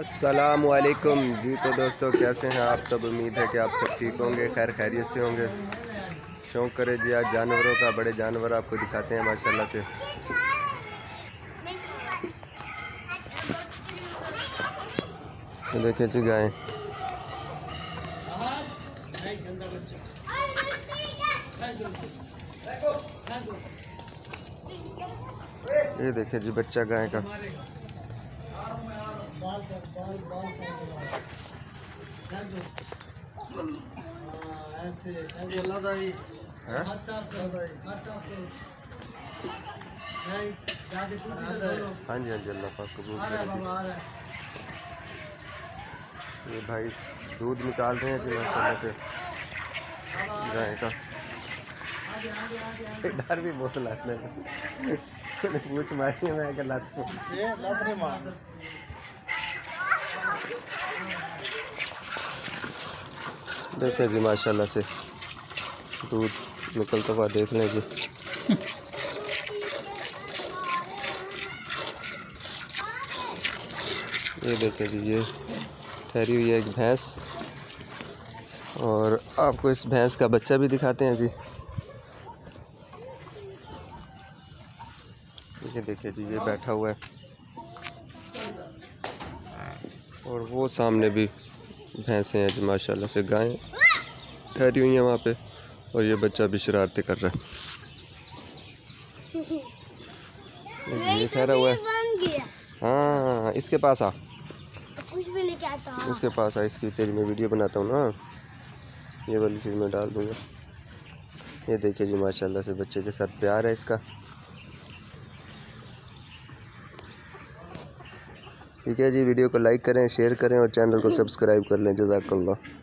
अस्सलाम वालेकुम जी। तो दोस्तों कैसे हैं आप सब? उम्मीद है कि आप सब ठीक होंगे, खैर खैरियत से होंगे। शौक़ करे जी आज जानवरों का, बड़े जानवर आपको दिखाते हैं माशाल्लाह से। देखिए जी गाय, ये देखिए जी बच्चा गाय का। हाँ जी हाँ जी, अल्लाह पाक कबूल करे। ये भाई दूध निकाल रहे हैं जी माशाल्लाह से गाय का। डर भी बहुत लाते हैं, पूछ मारी मैं क्या लाते देखिए जी माशाल्लाह से दूध निकलता हुआ देख लें जी। ये देखिए जी, ये ठहरी हुई है एक भैंस, और आपको इस भैंस का बच्चा भी दिखाते हैं जी। ये देखिए जी, ये बैठा हुआ है, और वो सामने भी भैंसें हैं जी माशाल्लाह से। गायें ठहरी हुई हैं वहाँ पे, और ये बच्चा भी शरारतें कर रहा है। ये ठहरा हुआ है। हाँ इसके पास आ, कुछ भी नहीं कहता। इसके पास आ, इसकी तेरी मैं वीडियो बनाता हूँ ना, ये वाली फिर मैं डाल दूँगा। ये देखिए जी माशाल्लाह से बच्चे के साथ प्यार है इसका। ठीक है जी, वीडियो को लाइक करें, शेयर करें और चैनल को सब्सक्राइब कर लें। जज़ाकल्लाह।